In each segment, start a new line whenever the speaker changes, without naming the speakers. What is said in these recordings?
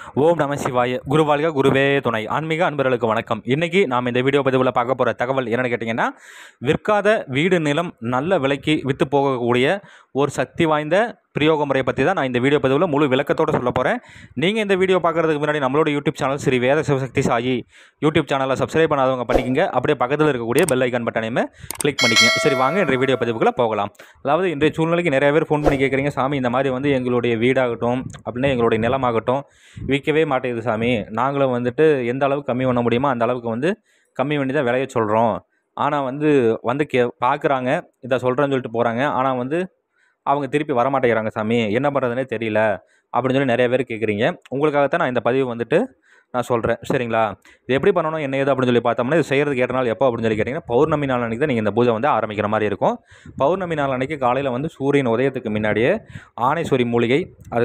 ஓம் நம சிவாய. குருவாழ்க குருவே துணை. ஆன்மீக அன்பர்களுக்கு வணக்கம். இன்றைக்கி நாம் இந்த வீடியோ பதிவில் பார்க்க போகிற தகவல் என்னென்னு கேட்டிங்கன்னா, விற்காத வீடு நிலம் நல்ல விலைக்கு விற்று போகக்கூடிய ஒரு சக்தி வாய்ந்த பிரயோக முறையை பற்றி தான் நான் இந்த வீடியோ பதிவில் முழு விளக்கத்தோடு சொல்ல போகிறேன். நீங்கள் இந்த வீடியோ பார்க்குறதுக்கு முன்னாடி நம்மளோட YouTube channel Sri Veda Sivasakthi Sai YouTube சேனலை சப்ஸ்கிரைப் பண்ணாதவங்க பண்ணிக்கங்க. அப்படியே பக்கத்தில் இருக்கக்கூடிய பெல் ஐக்கான் பட்டனையுமே கிளிக் பண்ணிக்கங்க. சரி, வாங்க இன்றைய வீடியோ பதிவுக்குள்ளே போகலாம். அதாவது இன்றைய சூழ்நிலைக்கு நிறைய பேர் ஃபோன் பண்ணி கேட்குறீங்க, சாமி இந்த மாதிரி வந்து எங்களுடைய வீடாகட்டும் அப்படின்னா எங்களுடைய நிலமாகட்டும் விற்கவே மாட்டேங்குது சாமி, நாங்களும் வந்துட்டு எந்த அளவுக்கு கம்மி பண்ண முடியுமோ அந்த அளவுக்கு வந்து கம்மி பண்ணி தான் விலையை சொல்கிறோம். ஆனால் வந்து பார்க்குறாங்க, இதை சொல்கிறேன்னு சொல்லிட்டு போகிறாங்க, ஆனால் வந்து அவங்க திருப்பி வரமாட்டேங்கிறாங்க சாமி, என்ன பண்ணுறதுனே தெரியல அப்படின்னு சொல்லி நிறைய பேர் கேட்குறீங்க. உங்களுக்காகத்தான் நான் இந்த பதிவு வந்துட்டு நான் சொல்கிறேன். சரிங்களா? இது எப்படி பண்ணணும் என்ன ஏது அப்படின்னு சொல்லி பார்த்தோம்னா, இது செய்கிறதுக்கு ஏற்ற நாள் எப்போ அப்படின்னு சொல்லி கேட்டிங்கன்னா, பௌர்ணமி நாள் அன்றைக்கி தான் நீங்கள் இந்த பூஜை வந்து ஆரம்பிக்கிற மாதிரி இருக்கும். பௌர்ணமி நாள் அன்றைக்கி காலையில் வந்து சூரியன் உதயத்துக்கு முன்னாடியே ஆனைஸ்வரி மூலிகை,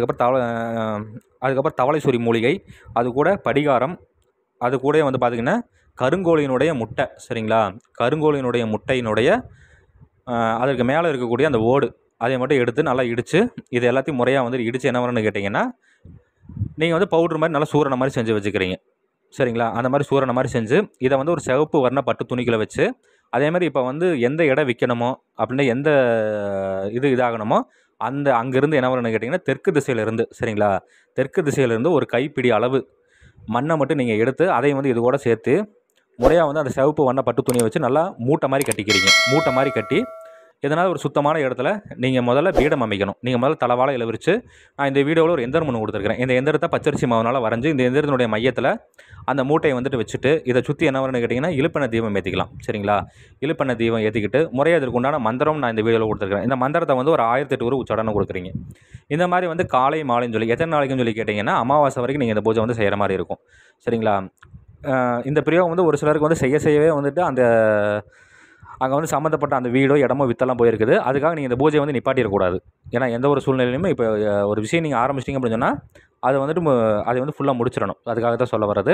அதுக்கப்புறம் தவளைஸ்வரி மூலிகை, அது கூட படிகாரம், அது கூட வந்து பார்த்திங்கன்னா கருங்கோழியினுடைய முட்டை. சரிங்களா? கருங்கோழியினுடைய முட்டையினுடைய அதற்கு மேலே இருக்கக்கூடிய அந்த ஓடு அதை மட்டும் எடுத்து நல்லா இடித்து, இது எல்லாத்தையும் முறையாக வந்து இடித்து என்ன வரணும்னு கேட்டிங்கன்னா, நீங்கள் வந்து பவுட்ரு மாதிரி நல்லா சூரண மாதிரி செஞ்சு வச்சுக்கிறீங்க. சரிங்களா? அந்த மாதிரி சூரண மாதிரி செஞ்சு இதை வந்து ஒரு சிவப்பு வர்ண பட்டு துணிகளை வச்சு, அதே மாதிரி இப்போ வந்து எந்த இடம் விற்கணுமோ அப்படின்னா எந்த இதாகணுமோ அந்த அங்கேருந்து என்ன வரணும்னு கேட்டிங்கன்னா, தெற்கு திசையிலேருந்து, சரிங்களா, தெற்கு திசையிலேருந்து ஒரு கைப்பிடி அளவு மண்ணை மட்டும் நீங்கள் எடுத்து அதையும் வந்து இது கூட சேர்த்து முறையாக வந்து அந்த சிவப்பு வண்ண பட்டு துணியை வச்சு நல்லா மூட்டை மாதிரி கட்டிக்கிறீங்க. மூட்டை மாதிரி கட்டி இதனால் ஒரு சுத்தமான இடத்துல நீங்கள் முதல்ல பீடம் அமைக்கணும். நீங்கள் முதல்ல தலவாழை இலை விரித்து, நான் இந்த வீடியோவில் ஒரு எந்திரம் ஒன்று கொடுத்துருக்கிறேன். இந்த எந்திரத்தை பச்சரிசி மாவுனால் வரைஞ்சி இந்த எந்திரத்தினுடைய மையத்தில் அந்த மூட்டையை வந்துட்டு வச்சுட்டு இதை சுற்றி என்ன வரணும்னு கேட்டிங்கன்னா இழுப்பெண்ணெய் தீபம் ஏற்றிக்கலாம். சரிங்களா? இழுப்பெண்ணெய் தீபம் ஏற்றிக்கிட்டு முறையாக இதற்கு உண்டான மந்திரம் நான் இந்த வீடியோவில் கொடுத்துருக்கிறேன். இந்த மந்திரத்தை வந்து ஒரு 1008 ஒரு உச்சாடனை கொடுக்குறீங்க. இந்த மாதிரி வந்து காலை மாலைன்னு சொல்லி எத்தனை நாளைக்குன்னு சொல்லி கேட்டிங்கன்னா அமாவாசை வரைக்கும் நீங்கள் இந்த பூஜை வந்து செய்கிற மாதிரி இருக்கும். சரிங்களா? இந்த பிரயோகம் வந்து ஒரு சிலருக்கு வந்து செய்யவே வந்துட்டு அந்த அங்கே வந்து சம்மந்தப்பட்ட அந்த வீடோ இடமோ வித்தெல்லாம் போயிருக்குது. அதுக்காக நீங்கள் இந்த பூஜையை வந்து நிப்பாட்டிடக்கூடாது. ஏன்னா எந்த ஒரு சூழ்நிலையிலுமே இப்போ ஒரு விஷயம் நீங்கள் ஆரம்பிச்சிட்டிங்க அப்படின்னு சொன்னால் அதை வந்துட்டு அதை வந்து ஃபுல்லாக முடிச்சிடணும். அதுக்காக தான் சொல்ல வர்றது.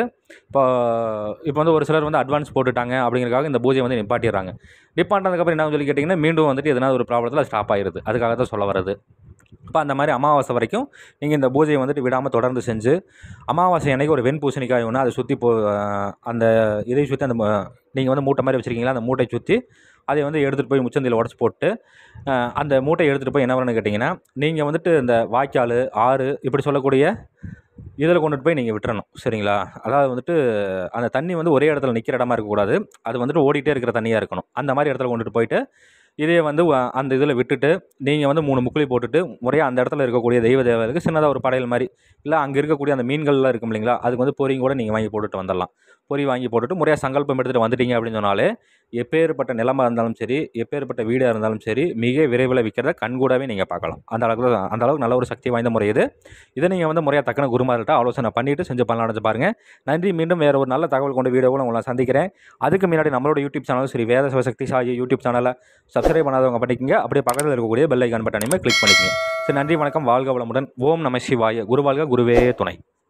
இப்போ வந்து ஒரு சிலர் வந்து அட்வான்ஸ் போட்டுட்டாங்க அப்படிங்கிறதுக்காக இந்த பூஜையை வந்து நிப்பாட்டிடுறாங்க. நிப்பாட்டினதுக்கப்புறம் என்ன சொல்லி கேட்டிங்கன்னா மீண்டும் வந்துட்டு எதனா ஒரு ப்ராப்ளத்தில் ஸ்டாப் ஆகிடுது. அதுக்காக தான் சொல்ல வர்றது. இப்போ அந்த மாதிரி அமாவாசை வரைக்கும் நீங்கள் இந்த பூஜையை வந்துட்டு விடாமல் தொடர்ந்து செஞ்சு, அமாவாசை அன்றைக்கி ஒரு வெண்பூசணிக்காய் ஒன்று அதை சுற்றி அந்த இதை சுற்றி அந்த நீங்கள் வந்து மூட்டை மாதிரி வச்சுருக்கீங்களா, அந்த மூட்டை சுற்றி அதை வந்து எடுத்துகிட்டு போய் முச்சந்தியில் உடச்சி போட்டு அந்த மூட்டையை எடுத்துகிட்டு போய் என்ன பண்ணணும்னு கேட்டிங்கன்னா, நீங்கள் வந்துட்டு இந்த வாய்க்கால், ஆறு இப்படி சொல்லக்கூடிய இதில் கொண்டுட்டு போய் நீங்கள் விட்டுறணும். சரிங்களா? அதாவது வந்துட்டு அந்த தண்ணி வந்து ஒரே இடத்துல நிற்கிற இடமா இருக்கக்கூடாது. அது வந்துட்டு ஓடிட்டே இருக்கிற தண்ணியாக இருக்கணும். அந்த மாதிரி இடத்துல கொண்டுட்டு போயிட்டு இதே வந்து அந்த இதில் விட்டுட்டு நீங்கள் வந்து 3 முக்குளி போட்டுட்டு முறையாக அந்த இடத்துல இருக்கக்கூடிய தெய்வ தேவதைகளுக்கு சின்னதாக ஒரு படையல் மாதிரி, இல்லை அங்கே இருக்கக்கூடிய அந்த மீன்கள்லாம் இருக்கும் இல்லைங்களா, அதுக்கு வந்து பொரியும் கூட நீங்கள் வாங்கி போட்டுட்டு வந்துடலாம். பொரி வாங்கி போட்டுட்டு முறையாக சங்கல்பம் எடுத்துகிட்டு வந்துட்டீங்க அப்படின்னு சொன்னாலே எப்பேற்பட்ட நிலமாக இருந்தாலும் சரி, எப்பேற்பட்ட வீடாக இருந்தாலும் சரி, மிக விரைவில் விற்கிறத கண்கூடாவே நீங்கள் பார்க்கலாம். அந்த அளவுக்கு நல்ல ஒரு சக்தி வாய்ந்த முறை இது. இதை நீங்கள் வந்து முறையாக தக்கன குருமார்கிட்ட ஆலோசனை பண்ணிவிட்டு செஞ்சு பண்ணலாம்னு பாருங்கள். நன்றி. மீண்டும் வேறு ஒரு நல்ல தகவல் கொண்ட வீடியோவில் உங்களை சந்திக்கிறேன். அதுக்கு முன்னாடி நம்மளோட YouTube channel Sri Veda Sivasakthi Sai YouTube சேனலை சப்ஸ்கிரைப் பண்ணாதவங்க பண்ணிக்கங்க. அப்படியே பக்கத்தில் இருக்கக்கூடிய பெல் ஐக்கான் பட்டனையுமே கிளிக் பண்ணிக்கங்க. சரி, நன்றி, வணக்கம், வாழ்க வளமுடன். ஓம் நம சிவாய. குருவாழ்க குருவே துணை.